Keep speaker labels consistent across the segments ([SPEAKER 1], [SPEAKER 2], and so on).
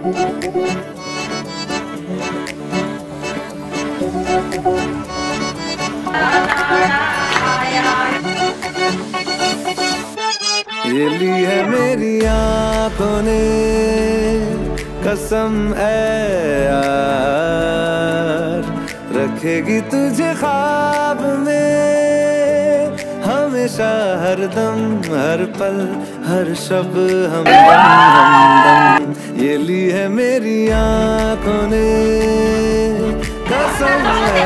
[SPEAKER 1] ये ली है मेरी आंखों ने कसम है यार, रखेगी तुझे ख्वाब में हमेशा, हर दम हर पल हर शब हमदम। ये ली है मेरी आंखों ने कसम है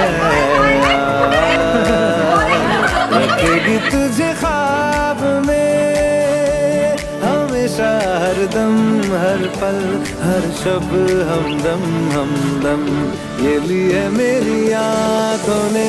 [SPEAKER 1] यार, रखेगी तुझे ख्वाब में हमेशा, हर दम हर पल हर शब हमदम हमदम। ये ली है मेरी आंखों ने।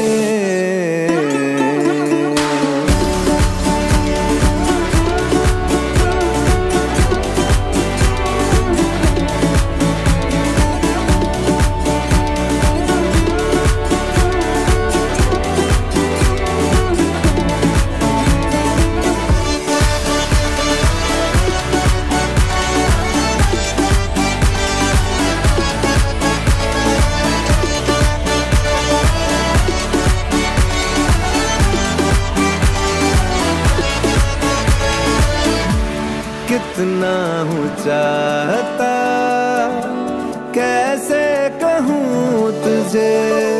[SPEAKER 1] कितना हूँ चाहता कैसे कहूँ तुझे,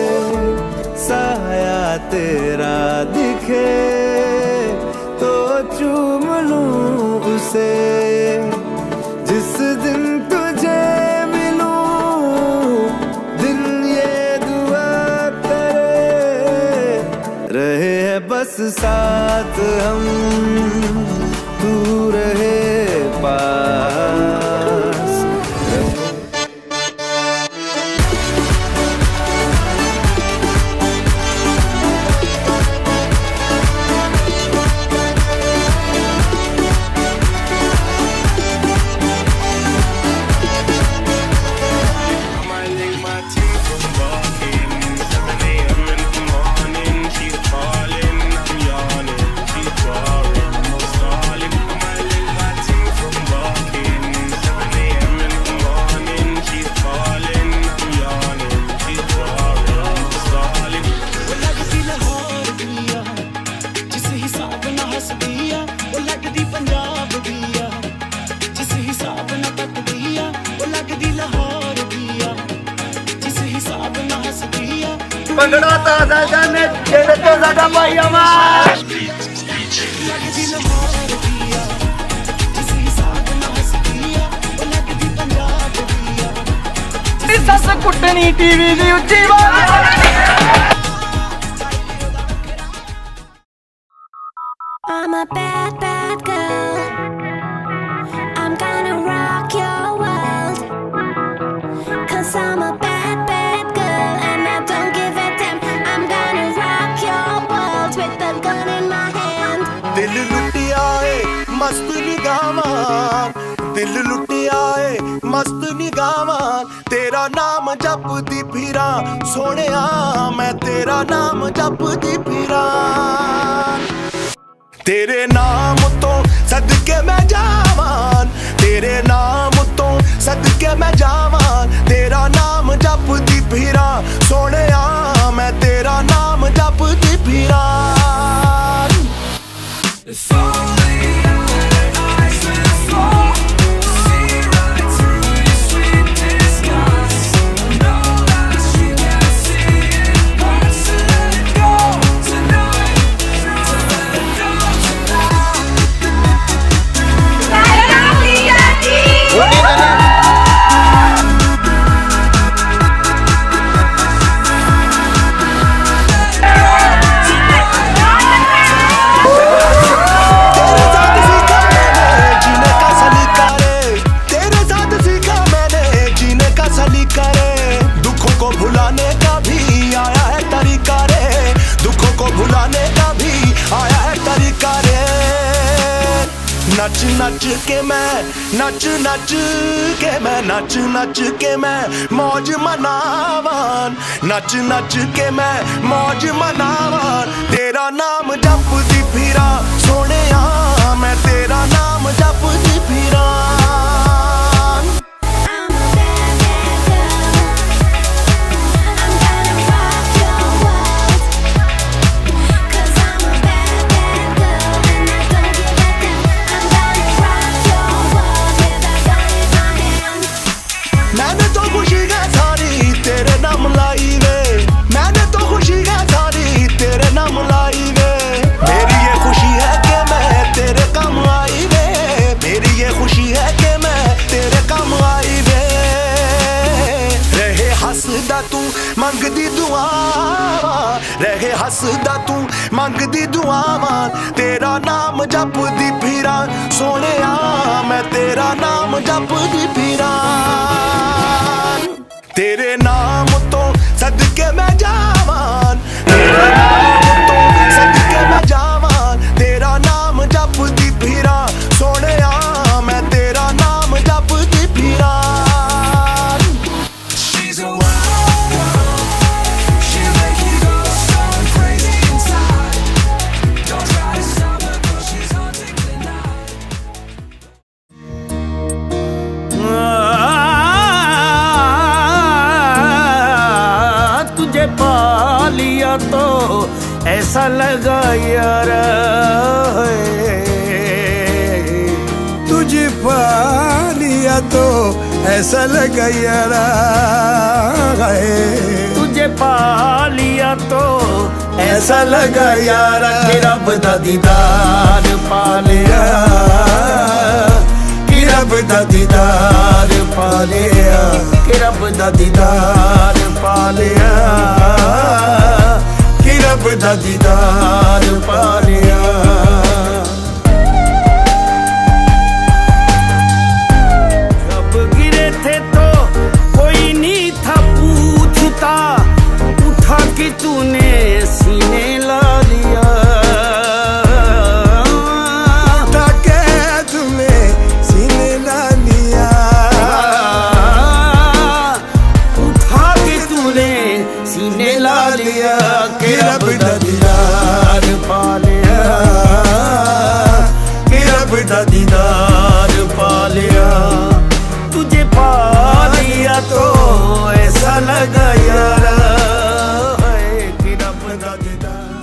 [SPEAKER 1] साया तेरा दिखे तो चूम लूँ उसे। जिस दिन तुझे मिलूँ दिन ये दुआ करे, रहे है बस साथ हम, तू रहे पास।
[SPEAKER 2] ਭੰਗੜਾ ਤਾਂ ਜਾਨੇ ਜਿਹੜੇ ਤੇ ਸਾਡਾ ਭਾਈ ਆਵਾਜ਼ ਸੱਸ ਕੁੱਟਣੀ ਟੀਵੀ ਦੀ ਉੱਚੀ ਆਵਾਜ਼।
[SPEAKER 3] I'm a bad, bad girl. I'm gonna rock your world. 'Cause I'm a bad, bad girl and I don't give a damn. I'm gonna rock your world with a gun in my hand.
[SPEAKER 4] दिल लुटिया है मस्त निगाहां, दिल लुटिया है मस्त निगाहां। तेरा नाम जपदी फिरा सोहणिया, मैं तेरा नाम जपदी फिरा। तेरे नाम तो सदके मैं जावां, तेरे नाम तो सदके मैं जावां। तेरा नाम जपदी फिरा सोहणिया, मैं तेरा नाम जपदी फिरा। नच नच के मैं नच नच के मैं नच नच के मैं मौज मनावां, नच नच के मैं मौज मनावां। तेरा नाम जपदी फिरा सोहणिया, मैं तेरा नाम जपदी फिरा।
[SPEAKER 3] I'm a bad
[SPEAKER 4] मैंने तो खुशी है सारी तेरे नाम लाई वे, मैंने तो खुशी है सारी तेरे नाम लाई वे। मेरी ये खुशी है कि मैं तेरे काम आई वे, मेरी ये खुशी है कि मैं तेरे काम आई वे। रहे हसदा तू मंगदी दुआवा, रहे हसदा तू मंगदी दुआवा, तेरा नाम जपदी फिरा सोहणिया, मैं तेरा नाम जपदी फिरा। तेरे नाम तो सदके मैं जावान, तेरे नाम तो सदके मैं जावान, तेरा नाम जपदी फिरा सोहणिया, मैं तेरा नाम जपदी फिरा।
[SPEAKER 5] तुझे पा लिया तो ऐसा लगा यार, तुझे पा लिया तो ऐसा लगा यार, तुझे पा लिया तो ऐसा लगा यार, कि रब दा दीदार पा लिया, कि रब दा दीदार पा लिया, कि रब दा दीदार पा लिया, कि रब दा दीदार पा लिया। जब गिरे थे तो कोई नहीं था पूछता, उठा के तूने सीने ला लिया, उठा के तूने सीने ला लिया, उठा के तूने सीने ला लिया, कि रब दा दीदार पा लिया, कि रब दा दीदार पा लिया। तुझे पा लिया तो ऐसा लगा यार, कि रब दा दीदार।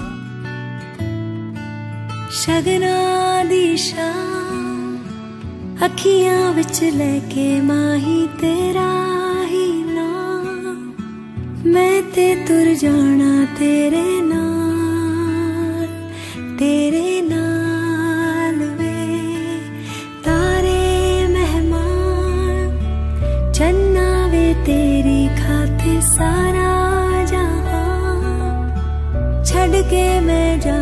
[SPEAKER 3] शगना दी शाम अखियां विच लेके माही तेरा ही नाम, मैं ते तुर जाना तेरे नाल, तेरे नाल वे। तारे मेहमान चन्ना वे तेरी खातिर सारा जहां, छड़ के मैं जा